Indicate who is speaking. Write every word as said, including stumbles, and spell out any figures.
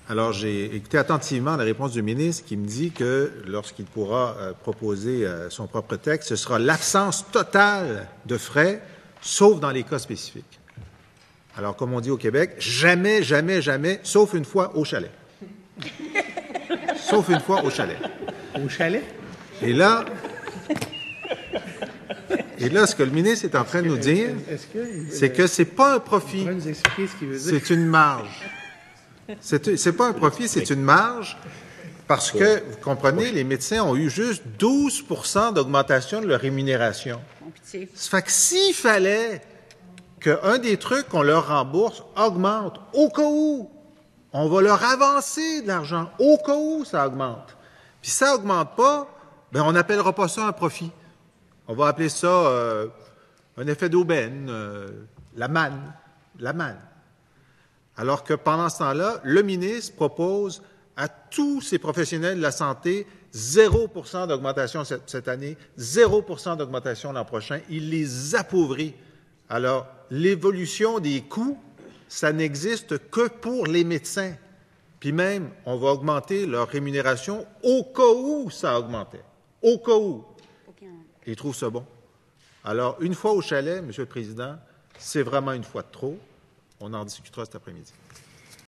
Speaker 1: Alors, j'ai écouté attentivement la réponse du ministre qui me dit que lorsqu'il pourra euh, proposer euh, son propre texte, ce sera l'absence totale de frais, sauf dans les cas spécifiques. Alors, comme on dit au Québec, jamais, jamais, jamais, sauf une fois au chalet. Sauf une fois au chalet.
Speaker 2: Au chalet?
Speaker 1: Et là, et là, ce que le ministre est en train de nous dire, c'est que c'est pas un profit,
Speaker 2: nous expliquer ce qu'il veut dire.
Speaker 1: c'est une marge. C'est, c'est pas un profit, c'est une marge, parce que, vous comprenez, les médecins ont eu juste douze pour cent d'augmentation de leur rémunération. Ça fait que s'il fallait qu'un des trucs qu'on leur rembourse augmente, au cas où, on va leur avancer de l'argent, au cas où ça augmente. Puis si ça augmente pas, ben on n'appellera pas ça un profit. On va appeler ça euh, un effet d'aubaine, euh, la manne, la manne. Alors que pendant ce temps-là, le ministre propose à tous ces professionnels de la santé zéro pour cent d'augmentation cette, cette année, zéro pour cent d'augmentation l'an prochain. Il les appauvrit. Alors, l'évolution des coûts, ça n'existe que pour les médecins. Puis même, on va augmenter leur rémunération au cas où ça augmentait. Au cas où. Et ils trouvent ça bon. Alors, une fois au chalet, Monsieur le Président, c'est vraiment une fois de trop. On en discutera cet après-midi.